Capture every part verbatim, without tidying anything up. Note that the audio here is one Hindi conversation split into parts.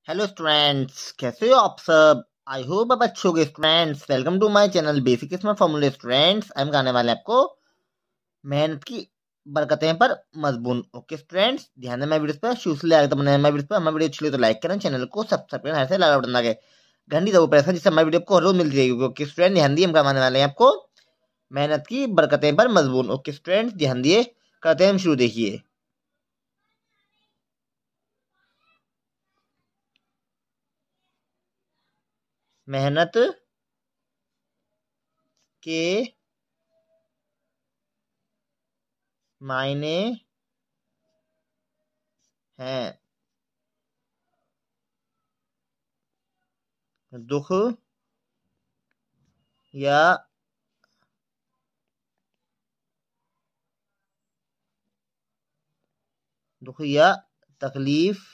हेलो स्टूडेंट्स, कैसे हो आप सब। आई होप आप अच्छे होगे students. Welcome to my channel basic smart फॉर्मूले स्टूडेंट्स। हम गाने वाले आपको मेहनत की बरकतें पर मजबून। ओके स्टूडेंट्स, ध्यान दें। मैं वीडियो पर शुरू से ले आगे तक बनाए मैं वीडियो पर हमारे वीडियो अच्छी लगे तो लाइक करें, चैनल को सब्सक्राइब करें, ऐसे लगा बटन लगे घंटी दबो प्रेस जिससे हमारी वीडियो को हर रोज मिलती रहेगी। ओके स्टूडेंट, ध्यान दिए हम करवाने वाले हैं आपको मेहनत की बरकतें पर मजबून। ओके स्टूडेंट्स, ध्यान दिए, करते हैं हम शुरू। देखिए, मेहनत के मायने हैं दुख या दुख या तकलीफ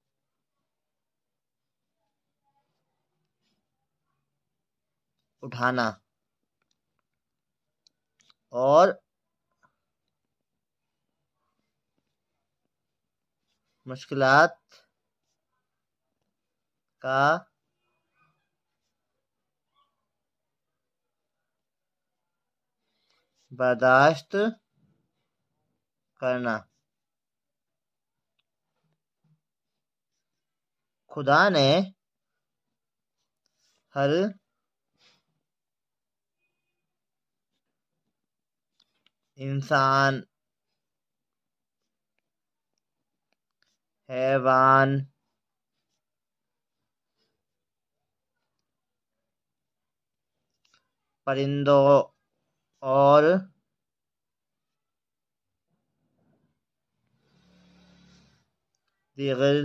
उठाना और मुश्किलात का बर्दाश्त करना। खुदा ने हर इंसान, हैवान, परिंदों और दीगर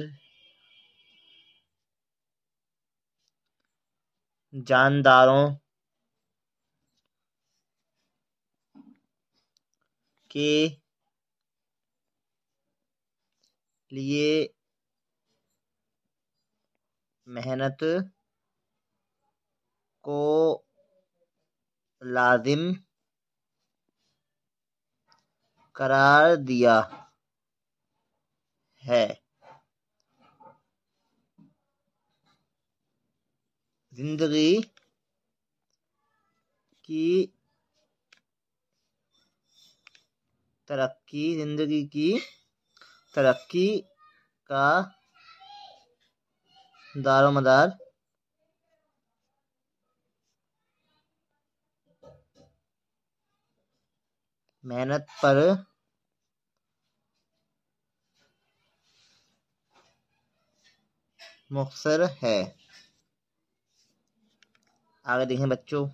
जानदारों के लिए मेहनत को लाजिम करार दिया है। जिंदगी की तरक्की जिंदगी की तरक्की का दारोमदार मेहनत पर मुखसर है। आगे देखें बच्चों,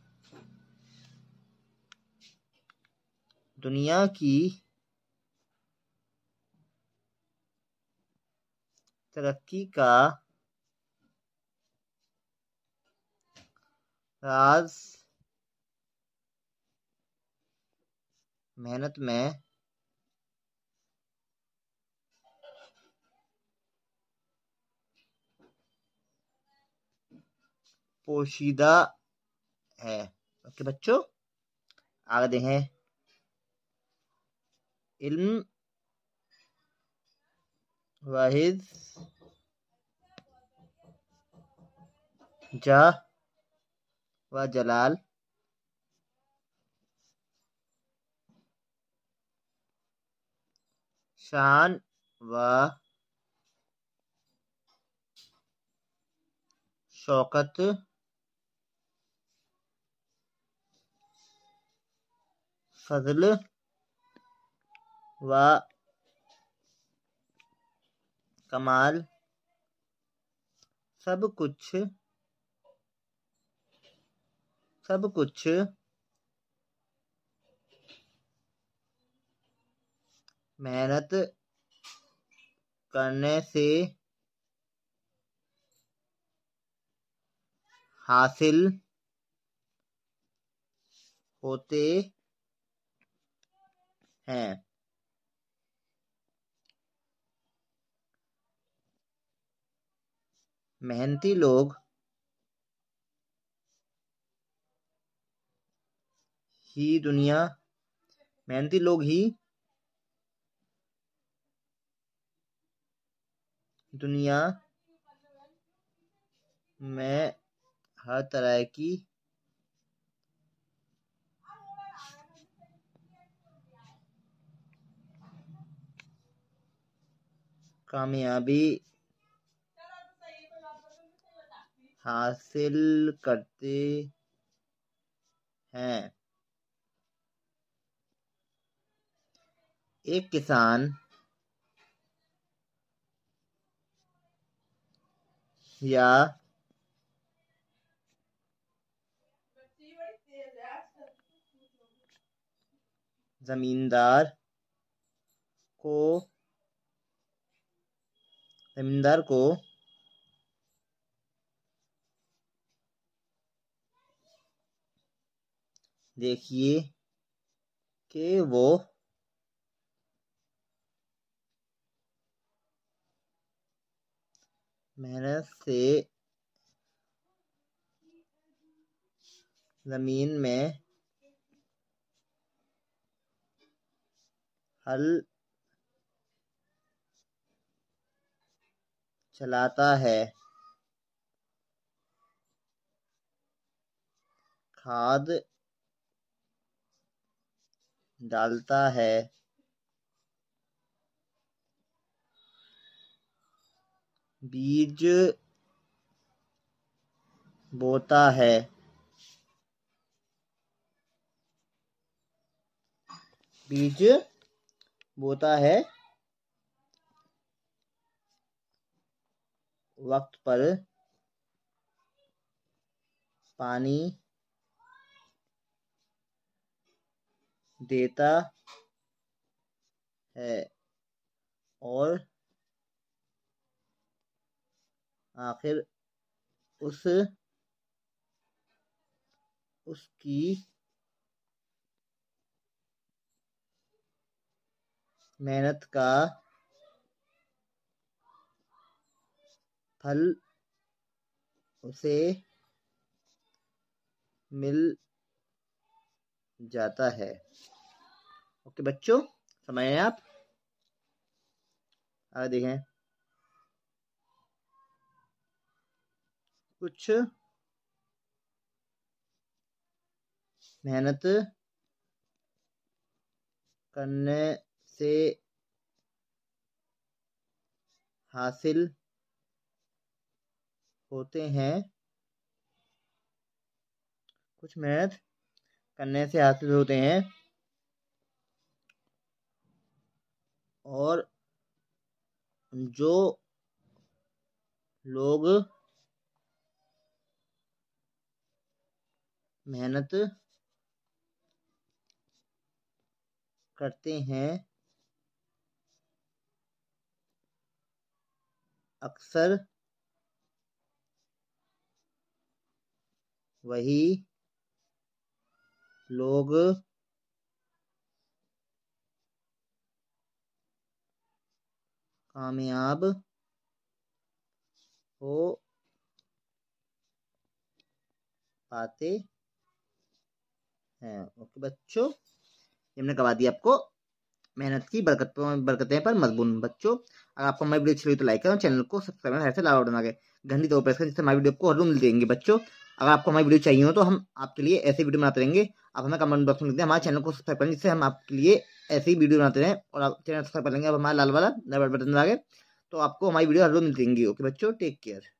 दुनिया की तरक्की का राज मेहनत में पोशीदा है। ओके बच्चों, आगे देखें। इल्म वाहिद जा व जलाल शान व शौकत फजल व कमाल सब कुछ सब कुछ मेहनत करने से हासिल होते हैं। मेहनती लोग ही दुनिया मेहनती लोग ही दुनिया में हर तरह की कामयाबी हासिल करते हैं। एक किसान या जमींदार को जमींदार को देखिए कि वो मेहनत से जमीन में हल चलाता है, खाद डालता है, बीज बोता है, बीज बोता है, वक्त पर पानी देता है और आखिर उस उसकी मेहनत का फल उसे मिल जाता है। ओके बच्चों, समझ आए आप? आगे देखें, कुछ मेहनत करने से हासिल होते हैं कुछ मेहनत करने से हासिल होते हैं और जो लोग मेहनत करते हैं अक्सर वही लोग कामयाब हो पाते हैं। ओके बच्चों, ये हमने करवा दिया आपको मेहनत की बरकत बरकतें पर मजबून। बच्चों, अगर आपको हमारी वीडियो अच्छी लगी तो लाइक करें, चैनल को सब्सक्राइब करना, ऐसे लाल बटन आगे घंटी दो प्रेस करें, जिससे हमारी वीडियो को हर रोज मिल जाएंगे। बच्चों, अगर आपको हमारी वीडियो चाहिए हो तो हम आपके लिए ऐसी वीडियो बनाते रहेंगे। आप हमें कमेंट बॉक्स में लिख दें, हमारे चैनल को सब्सक्राइब करें, जिससे हम आपके लिए ऐसी वीडियो बनाते रहें और आप चैनल सब्सक्राइब कर लेंगे। अब हमारा लाल वाला बटन आगे तो आपको हमारी वीडियो हर रोज मिल जाएंगी। ओके बच्चों, टेक केयर।